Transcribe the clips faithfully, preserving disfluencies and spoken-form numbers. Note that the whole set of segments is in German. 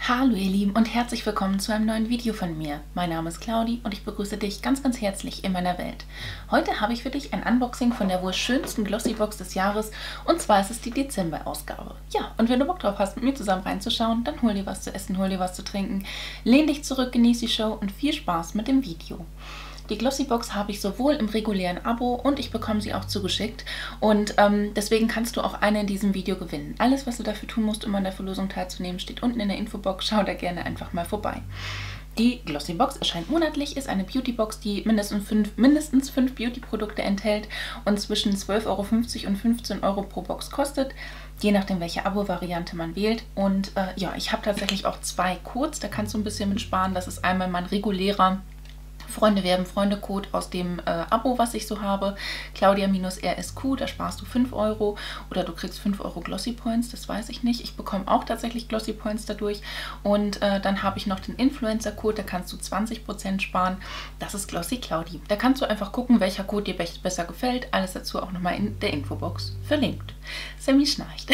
Hallo ihr Lieben und herzlich willkommen zu einem neuen Video von mir. Mein Name ist Claudi und ich begrüße dich ganz ganz herzlich in meiner Welt. Heute habe ich für dich ein Unboxing von der wohl schönsten Glossybox des Jahres und zwar ist es die Dezember-Ausgabe. Ja, und wenn du Bock drauf hast, mit mir zusammen reinzuschauen, dann hol dir was zu essen, hol dir was zu trinken, lehn dich zurück, genieß die Show und viel Spaß mit dem Video. Die Glossybox habe ich sowohl im regulären Abo und ich bekomme sie auch zugeschickt und ähm, deswegen kannst du auch eine in diesem Video gewinnen. Alles, was du dafür tun musst, um an der Verlosung teilzunehmen, steht unten in der Infobox. Schau da gerne einfach mal vorbei. Die Glossybox erscheint monatlich, ist eine Beautybox, die mindestens fünf, mindestens fünf Beauty-Produkte enthält und zwischen zwölf Euro fünfzig und fünfzehn Euro pro Box kostet, je nachdem welche Abo-Variante man wählt. Und äh, ja, ich habe tatsächlich auch zwei Codes, da kannst du ein bisschen mit sparen. Das ist einmal mein regulärer Freunde werben Freunde Code aus dem äh, Abo, was ich so habe, Claudia-R S Q, da sparst du fünf Euro oder du kriegst fünf Euro Glossy Points, das weiß ich nicht. Ich bekomme auch tatsächlich Glossy Points dadurch und äh, dann habe ich noch den Influencer Code, da kannst du zwanzig Prozent sparen, das ist Glossy Claudi. Da kannst du einfach gucken, welcher Code dir be besser gefällt, alles dazu auch nochmal in der Infobox verlinkt. Sammy schnarcht.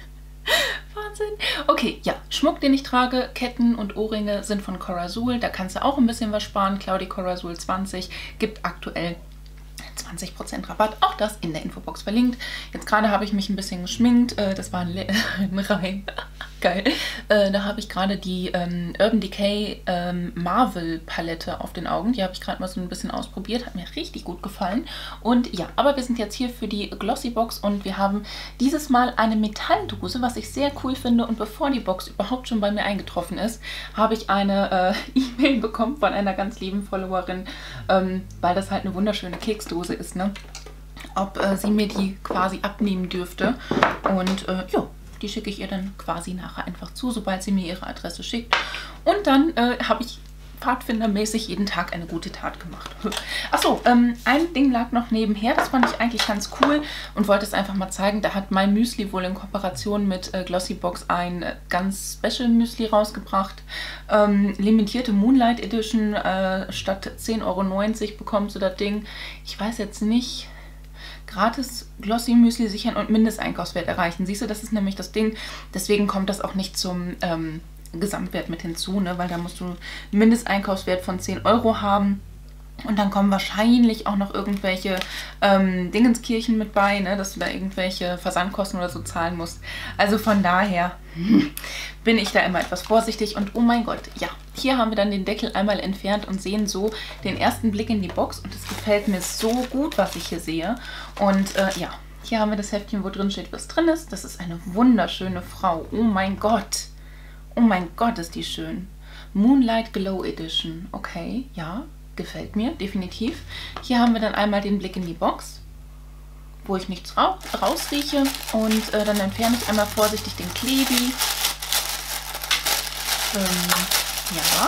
Wahnsinn. Okay, ja, Schmuck, den ich trage, Ketten und Ohrringe sind von Corazul. Da kannst du auch ein bisschen was sparen. Claudi Corazul zwanzig gibt aktuell zwanzig Prozent Rabatt. Auch das in der Infobox verlinkt. Jetzt gerade habe ich mich ein bisschen geschminkt. Das war ein, ein Reim. Geil. Äh, da habe ich gerade die ähm, Urban Decay ähm, Marvel Palette auf den Augen. Die habe ich gerade mal so ein bisschen ausprobiert. Hat mir richtig gut gefallen. Und ja, aber wir sind jetzt hier für die Glossybox und wir haben dieses Mal eine Metalldose, was ich sehr cool finde. Und bevor die Box überhaupt schon bei mir eingetroffen ist, habe ich eine äh, E-Mail bekommen von einer ganz lieben Followerin, ähm, weil das halt eine wunderschöne Keksdose ist, ne? Ob äh, sie mir die quasi abnehmen dürfte. Und äh, ja. Die schicke ich ihr dann quasi nachher einfach zu, sobald sie mir ihre Adresse schickt. Und dann äh, habe ich pfadfindermäßig jeden Tag eine gute Tat gemacht. Achso, ähm, ein Ding lag noch nebenher, das fand ich eigentlich ganz cool und wollte es einfach mal zeigen. Da hat mein Müsli wohl in Kooperation mit äh, Glossybox ein äh, ganz Special Müsli rausgebracht. Ähm, limitierte Moonlight Edition, äh, statt zehn Euro neunzig bekommst du das Ding. Ich weiß jetzt nicht... Gratis Glossy Müsli sichern und Mindesteinkaufswert erreichen. Siehst du, das ist nämlich das Ding. Deswegen kommt das auch nicht zum ähm, Gesamtwert mit hinzu, ne? Weil da musst du einen Mindesteinkaufswert von zehn Euro haben. Und dann kommen wahrscheinlich auch noch irgendwelche ähm, Dingenskirchen mit bei, ne? Dass du da irgendwelche Versandkosten oder so zahlen musst. Also von daher hm, bin ich da immer etwas vorsichtig. Und oh mein Gott, ja, hier haben wir dann den Deckel einmal entfernt und sehen so den ersten Blick in die Box. Und es gefällt mir so gut, was ich hier sehe. Und äh, ja, hier haben wir das Heftchen, wo drin steht, was drin ist. Das ist eine wunderschöne Frau. Oh mein Gott. Oh mein Gott, ist die schön. Moonlight Glow Edition. Okay, ja. Gefällt mir, definitiv. Hier haben wir dann einmal den Blick in die Box, wo ich nichts ra rausrieche. Und äh, dann entferne ich einmal vorsichtig den Klebi. Ähm, ja.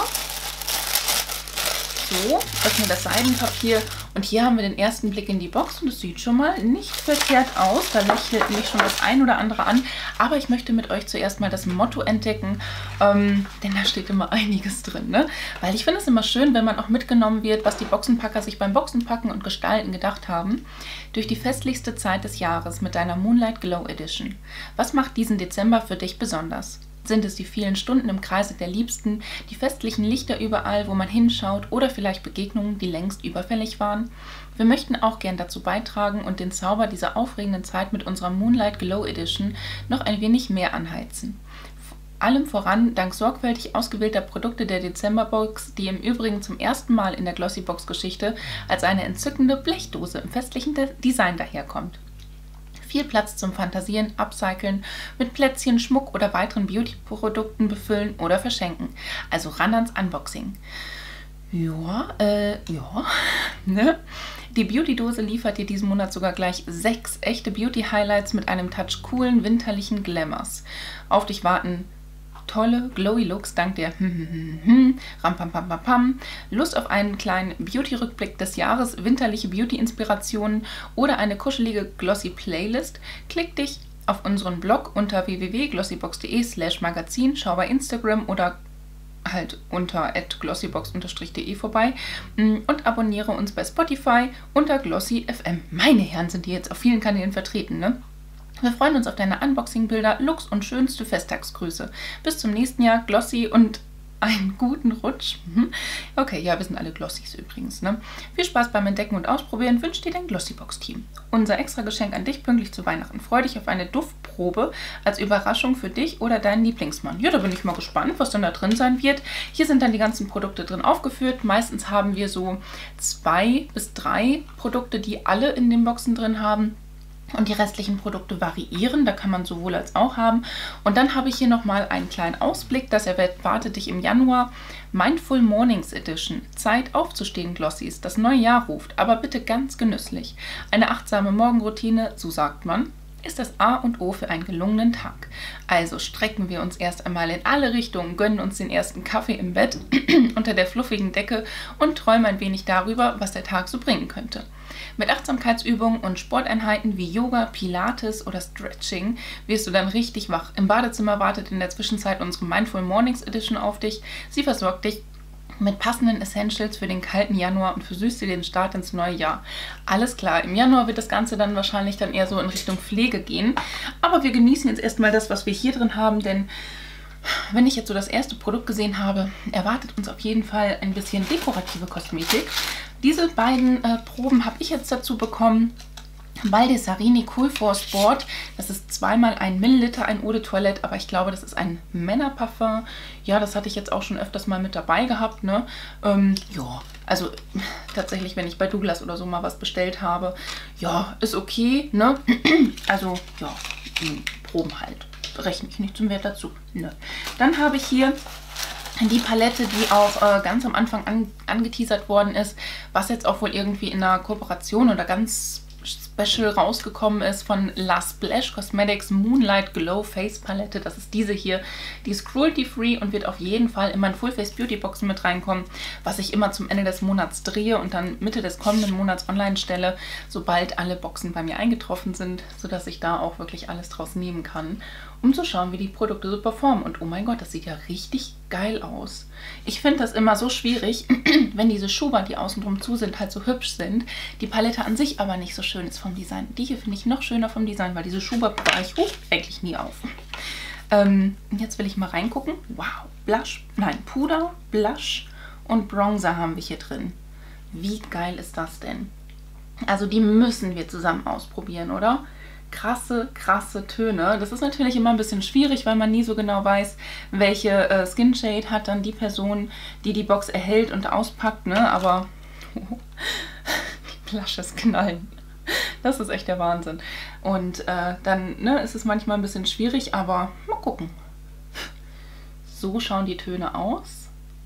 So, öffne das Seidenpapier. Und hier haben wir den ersten Blick in die Box und es sieht schon mal nicht verkehrt aus. Da lächelt mich schon das ein oder andere an. Aber ich möchte mit euch zuerst mal das Motto entdecken, ähm, denn da steht immer einiges drin, ne? Weil ich finde es immer schön, wenn man auch mitgenommen wird, was die Boxenpacker sich beim Boxenpacken und Gestalten gedacht haben. Durch die festlichste Zeit des Jahres mit deiner Moonlight Glow Edition. Was macht diesen Dezember für dich besonders? Sind es die vielen Stunden im Kreise der Liebsten, die festlichen Lichter überall, wo man hinschaut oder vielleicht Begegnungen, die längst überfällig waren? Wir möchten auch gern dazu beitragen und den Zauber dieser aufregenden Zeit mit unserer Moonlight Glow Edition noch ein wenig mehr anheizen. Allem voran dank sorgfältig ausgewählter Produkte der Dezemberbox, die im Übrigen zum ersten Mal in der Glossybox-Geschichte als eine entzückende Blechdose im festlichen Design daherkommt. Viel Platz zum Fantasieren, Upcyclen, mit Plätzchen, Schmuck oder weiteren Beauty-Produkten befüllen oder verschenken. Also ran ans Unboxing. Ja, äh, ja, ne? Die Beauty-Dose liefert dir diesen Monat sogar gleich sechs echte Beauty-Highlights mit einem Touch coolen, winterlichen Glamours. Auf dich warten tolle, glowy Looks dank der Rampampampam, Lust auf einen kleinen Beauty-Rückblick des Jahres, winterliche Beauty-Inspirationen oder eine kuschelige Glossy-Playlist. Klick dich auf unseren Blog unter w w w punkt glossybox punkt de slash magazin, schau bei Instagram oder halt unter at glossybox unterstrich de vorbei und abonniere uns bei Spotify unter Glossy F M. Meine Herren, sind die jetzt auf vielen Kanälen vertreten, ne? Wir freuen uns auf deine Unboxing-Bilder, Looks und schönste Festtagsgrüße. Bis zum nächsten Jahr, Glossy, und einen guten Rutsch. Okay, ja, wir sind alle Glossys übrigens, ne? Viel Spaß beim Entdecken und Ausprobieren wünscht dir dein Glossybox-Team. Unser extra Geschenk an dich pünktlich zu Weihnachten. Freu dich auf eine Duftprobe als Überraschung für dich oder deinen Lieblingsmann. Ja, da bin ich mal gespannt, was dann da drin sein wird. Hier sind dann die ganzen Produkte drin aufgeführt. Meistens haben wir so zwei bis drei Produkte, die alle in den Boxen drin haben. Und die restlichen Produkte variieren, da kann man sowohl als auch haben. Und dann habe ich hier nochmal einen kleinen Ausblick, das erwartet dich im Januar. Mindful Mornings Edition. Zeit aufzustehen, Glossys. Das neue Jahr ruft, aber bitte ganz genüsslich. Eine achtsame Morgenroutine, so sagt man, ist das A und O für einen gelungenen Tag. Also strecken wir uns erst einmal in alle Richtungen, gönnen uns den ersten Kaffee im Bett unter der fluffigen Decke und träumen ein wenig darüber, was der Tag so bringen könnte. Mit Achtsamkeitsübungen und Sporteinheiten wie Yoga, Pilates oder Stretching wirst du dann richtig wach. Im Badezimmer wartet in der Zwischenzeit unsere Mindful Mornings Edition auf dich. Sie versorgt dich mit passenden Essentials für den kalten Januar und versüßt dir den Start ins neue Jahr. Alles klar, im Januar wird das Ganze dann wahrscheinlich dann eher so in Richtung Pflege gehen. Aber wir genießen jetzt erstmal das, was wir hier drin haben, denn wenn ich jetzt so das erste Produkt gesehen habe, erwartet uns auf jeden Fall ein bisschen dekorative Kosmetik. Diese beiden äh, Proben habe ich jetzt dazu bekommen. Baldessarini Cool for Sport. Das ist zweimal ein Milliliter, ein Eau de Toilette, aber ich glaube, das ist ein Männerparfum. Ja, das hatte ich jetzt auch schon öfters mal mit dabei gehabt, ne? Ähm, ja, also tatsächlich, wenn ich bei Douglas oder so mal was bestellt habe, ja, ist okay, ne? Also, ja, Proben halt. Rechne ich nicht zum Wert dazu. Ne. Dann habe ich hier die Palette, die auch äh, ganz am Anfang an, angeteasert worden ist, was jetzt auch wohl irgendwie in einer Kooperation oder ganz Special rausgekommen ist von La Splash Cosmetics Moonlight Glow Face Palette. Das ist diese hier. Die ist cruelty-free und wird auf jeden Fall in meinen Full Face Beauty Boxen mit reinkommen, was ich immer zum Ende des Monats drehe und dann Mitte des kommenden Monats online stelle, sobald alle Boxen bei mir eingetroffen sind, sodass ich da auch wirklich alles draus nehmen kann, um zu schauen, wie die Produkte so performen. Und oh mein Gott, das sieht ja richtig geil aus. Ich finde das immer so schwierig, wenn diese Schuber, die außen drum zu sind, halt so hübsch sind, die Palette an sich aber nicht so schön ist vom Design. Die hier finde ich noch schöner vom Design, weil diese Schuber bewahre ich uh, eigentlich nie auf. Ähm, jetzt will ich mal reingucken. Wow, Blush, nein, Puder, Blush und Bronzer haben wir hier drin. Wie geil ist das denn? Also die müssen wir zusammen ausprobieren, oder? Krasse, krasse Töne. Das ist natürlich immer ein bisschen schwierig, weil man nie so genau weiß, welche äh, Skin Shade hat dann die Person, die die Box erhält und auspackt, ne? Aber die Blushes knallen. Das ist echt der Wahnsinn. Und äh, dann ne, ist es manchmal ein bisschen schwierig, aber mal gucken. So schauen die Töne aus.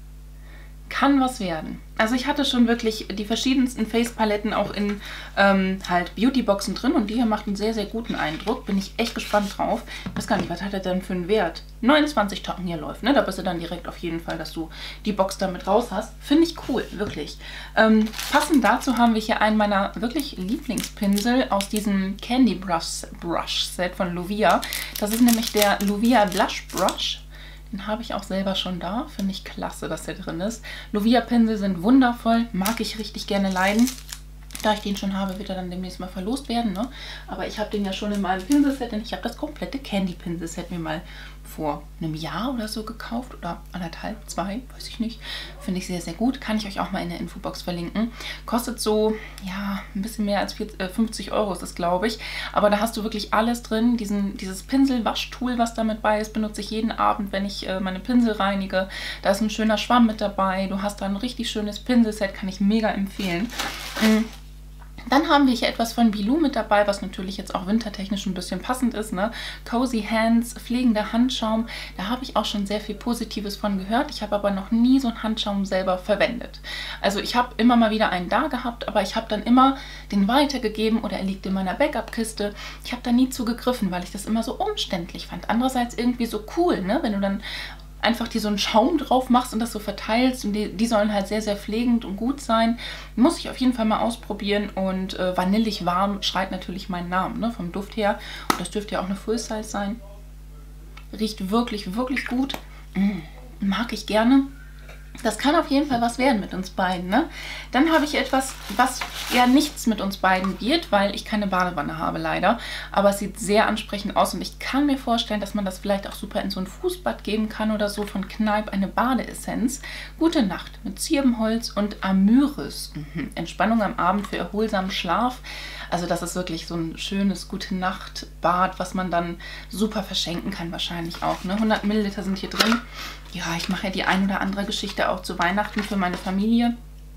Kann was werden. Also ich hatte schon wirklich die verschiedensten Face-Paletten auch in ähm, halt Beauty-Boxen drin und die hier macht einen sehr, sehr guten Eindruck. Bin ich echt gespannt drauf. Ich weiß gar nicht, was hat er denn für einen Wert? neunundzwanzig Tacken hier läuft, ne? Da bist du dann direkt auf jeden Fall, dass du die Box damit raus hast. Finde ich cool, wirklich. Ähm, passend dazu haben wir hier einen meiner wirklich Lieblingspinsel aus diesem Candy Brush, Brush Set von Lovia. Das ist nämlich der Lovia Blush Brush. Den habe ich auch selber schon da. Finde ich klasse, dass der drin ist. Lovia-Pinsel sind wundervoll. Mag ich richtig gerne leiden. Da ich den schon habe, wird er dann demnächst mal verlost werden, ne? Aber ich habe den ja schon in meinem Pinselset, denn ich habe das komplette Candy-Pinselset mir mal vor einem Jahr oder so gekauft. Oder anderthalb, zwei, weiß ich nicht. Finde ich sehr, sehr gut. Kann ich euch auch mal in der Infobox verlinken. Kostet so, ja, ein bisschen mehr als fünfzig Euro ist das, glaube ich. Aber da hast du wirklich alles drin. Diesen, dieses Pinselwaschtool, was damit bei ist, benutze ich jeden Abend, wenn ich äh, meine Pinsel reinige. Da ist ein schöner Schwamm mit dabei. Du hast da ein richtig schönes Pinselset, kann ich mega empfehlen. Mhm. Dann haben wir hier etwas von Bilou mit dabei, was natürlich jetzt auch wintertechnisch ein bisschen passend ist, ne? Cozy Hands, pflegender Handschaum. Da habe ich auch schon sehr viel Positives von gehört. Ich habe aber noch nie so einen Handschaum selber verwendet. Also ich habe immer mal wieder einen da gehabt, aber ich habe dann immer den weitergegeben oder er liegt in meiner Backup-Kiste. Ich habe da nie zugegriffen, weil ich das immer so umständlich fand. Andererseits irgendwie so cool, ne? Wenn du dann einfach dir so einen Schaum drauf machst und das so verteilst und die, die sollen halt sehr, sehr pflegend und gut sein. Muss ich auf jeden Fall mal ausprobieren und äh, vanillig warm schreit natürlich meinen Namen, ne, vom Duft her. Und das dürfte ja auch eine Full-Size sein. Riecht wirklich, wirklich gut. Mm, mag ich gerne. Das kann auf jeden Fall was werden mit uns beiden, ne? Dann habe ich etwas, was eher nichts mit uns beiden wird, weil ich keine Badewanne habe, leider. Aber es sieht sehr ansprechend aus und ich kann mir vorstellen, dass man das vielleicht auch super in so ein Fußbad geben kann oder so, von Kneipp, eine Badeessenz. Gute Nacht mit Zirbenholz und Amyris. Mhm. Entspannung am Abend für erholsamen Schlaf. Also das ist wirklich so ein schönes Gute-Nacht-Bad, was man dann super verschenken kann wahrscheinlich auch, ne? hundert Milliliter sind hier drin. Ja, ich mache ja die ein oder andere Geschichte auch zu Weihnachten für meine Familie.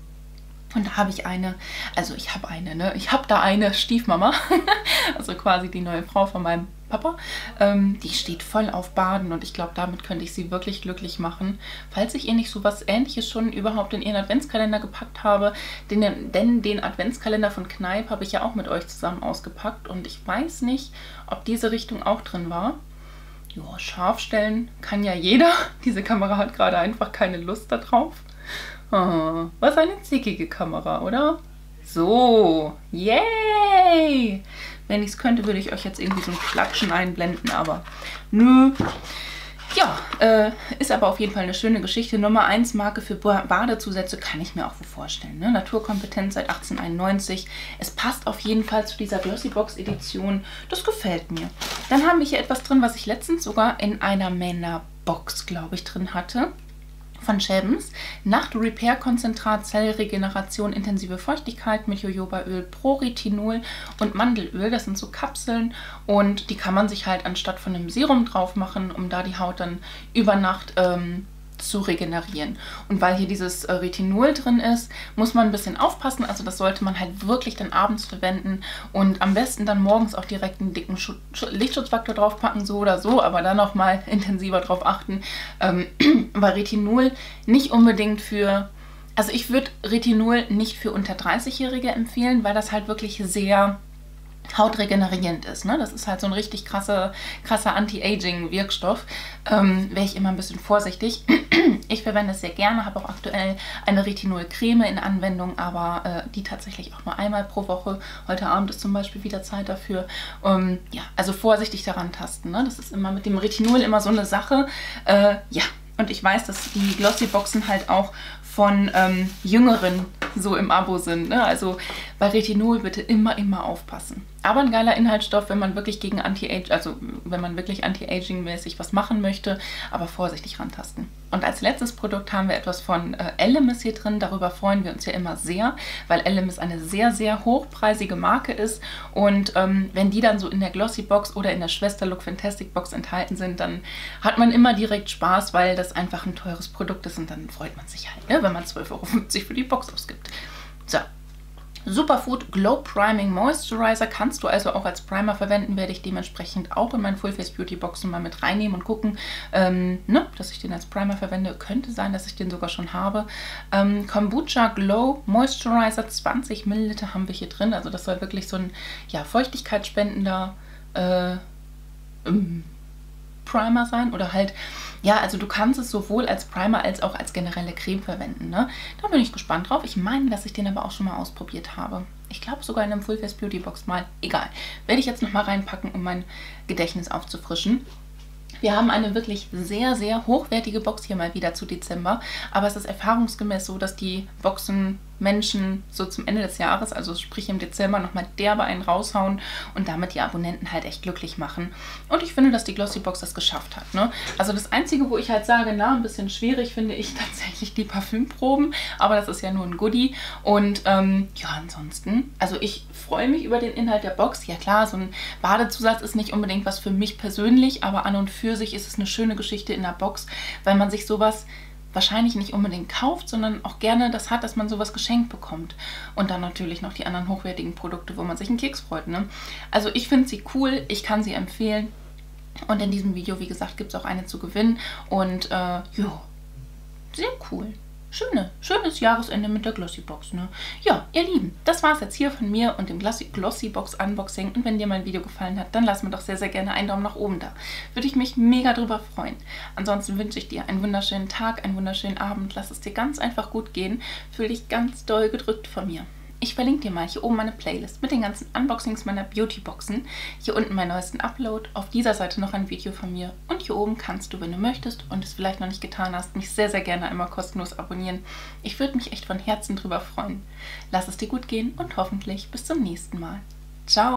Und da habe ich eine, also ich habe eine, ne? Ich habe da eine Stiefmama, also quasi die neue Frau von meinem Papa. Ähm, die steht voll auf Baden und ich glaube, damit könnte ich sie wirklich glücklich machen. Falls ich ihr nicht so was Ähnliches schon überhaupt in ihren Adventskalender gepackt habe, denn, denn den Adventskalender von Kneipp habe ich ja auch mit euch zusammen ausgepackt und ich weiß nicht, ob diese Richtung auch drin war. Ja, scharf stellen kann ja jeder. Diese Kamera hat gerade einfach keine Lust da drauf. Oh, was eine zickige Kamera, oder? So, yay! Wenn ich es könnte, würde ich euch jetzt irgendwie so ein Klatschen einblenden, aber nö. Ja, äh, ist aber auf jeden Fall eine schöne Geschichte. Nummer eins Marke für Badezusätze kann ich mir auch so vorstellen. Ne? Naturkompetenz seit achtzehnhunderteinundneunzig. Es passt auf jeden Fall zu dieser Glossybox Edition. Das gefällt mir. Dann haben wir hier etwas drin, was ich letztens sogar in einer Männerbox, glaube ich, drin hatte. Von Shelbens. Nacht-Repair-Konzentrat, Zellregeneration, intensive Feuchtigkeit mit Jojobaöl, Pro-Retinol und Mandelöl. Das sind so Kapseln und die kann man sich halt anstatt von einem Serum drauf machen, um da die Haut dann über Nacht ähm, zu regenerieren. Und weil hier dieses äh, Retinol drin ist, muss man ein bisschen aufpassen. Also das sollte man halt wirklich dann abends verwenden und am besten dann morgens auch direkt einen dicken Schu Schu Lichtschutzfaktor draufpacken, so oder so, aber dann noch mal intensiver drauf achten, ähm, weil Retinol nicht unbedingt für, also ich würde Retinol nicht für unter dreißig-Jährige empfehlen, weil das halt wirklich sehr hautregenerierend ist. Ne? Das ist halt so ein richtig krasser, krasser Anti-Aging-Wirkstoff. Ähm, wäre ich immer ein bisschen vorsichtig. Ich verwende es sehr gerne, habe auch aktuell eine Retinol-Creme in Anwendung, aber äh, die tatsächlich auch nur einmal pro Woche. Heute Abend ist zum Beispiel wieder Zeit dafür. Ähm, ja, also vorsichtig daran tasten. Ne? Das ist immer mit dem Retinol immer so eine Sache. Äh, ja, und ich weiß, dass die Glossy-Boxen halt auch von ähm, Jüngeren so im Abo sind. Ne? Also bei Retinol bitte immer, immer aufpassen. Aber ein geiler Inhaltsstoff, wenn man wirklich gegen Anti-Aging, also wenn man wirklich Anti-Aging-mäßig was machen möchte, aber vorsichtig rantasten. Und als letztes Produkt haben wir etwas von äh, Elemis hier drin. Darüber freuen wir uns ja immer sehr, weil Elemis eine sehr, sehr hochpreisige Marke ist. Und ähm, wenn die dann so in der Glossy-Box oder in der Schwester Look Fantastic Box enthalten sind, dann hat man immer direkt Spaß, weil das einfach ein teures Produkt ist und dann freut man sich halt, ne, wenn man zwölf Euro fünfzig für die Box ausgibt. So. Superfood Glow Priming Moisturizer kannst du also auch als Primer verwenden, werde ich dementsprechend auch in meinen Full Face Beauty Boxen mal mit reinnehmen und gucken, ähm, ne, dass ich den als Primer verwende. Könnte sein, dass ich den sogar schon habe. Ähm, Kombucha Glow Moisturizer, zwanzig Milliliter haben wir hier drin, also das soll wirklich so ein, ja, feuchtigkeitsspendender äh, ähm, Primer sein oder halt, ja, also du kannst es sowohl als Primer als auch als generelle Creme verwenden, ne? Da bin ich gespannt drauf. Ich meine, dass ich den aber auch schon mal ausprobiert habe. Ich glaube sogar in einem Full Face Beauty Box mal. Egal. Werde ich jetzt noch mal reinpacken, um mein Gedächtnis aufzufrischen. Wir haben eine wirklich sehr, sehr hochwertige Box hier mal wieder zu Dezember, aber es ist erfahrungsgemäß so, dass die Boxen Menschen so zum Ende des Jahres, also sprich im Dezember, nochmal derbe einen raushauen und damit die Abonnenten halt echt glücklich machen. Und ich finde, dass die Glossybox das geschafft hat. Ne? Also das Einzige, wo ich halt sage, na, ein bisschen schwierig, finde ich tatsächlich die Parfümproben, aber das ist ja nur ein Goodie. Und ähm, ja, ansonsten, also ich freue mich über den Inhalt der Box. Ja klar, so ein Badezusatz ist nicht unbedingt was für mich persönlich, aber an und für sich ist es eine schöne Geschichte in der Box, weil man sich sowas wahrscheinlich nicht unbedingt kauft, sondern auch gerne das hat, dass man sowas geschenkt bekommt. Und dann natürlich noch die anderen hochwertigen Produkte, wo man sich einen Keks freut. Ne? Also ich finde sie cool, ich kann sie empfehlen. Und in diesem Video, wie gesagt, gibt es auch eine zu gewinnen. Und äh, ja, sehr cool. Schöne, schönes Jahresende mit der Glossybox, ne? Ja, ihr Lieben, das war es jetzt hier von mir und dem Glossybox Unboxing. Und wenn dir mein Video gefallen hat, dann lass mir doch sehr, sehr gerne einen Daumen nach oben da. Würde ich mich mega drüber freuen. Ansonsten wünsche ich dir einen wunderschönen Tag, einen wunderschönen Abend. Lass es dir ganz einfach gut gehen. Fühl dich ganz doll gedrückt von mir. Ich verlinke dir mal hier oben meine Playlist mit den ganzen Unboxings meiner Beautyboxen. Hier unten meinen neuesten Upload, auf dieser Seite noch ein Video von mir. Und hier oben kannst du, wenn du möchtest und es vielleicht noch nicht getan hast, mich sehr, sehr gerne einmal kostenlos abonnieren. Ich würde mich echt von Herzen drüber freuen. Lass es dir gut gehen und hoffentlich bis zum nächsten Mal. Ciao!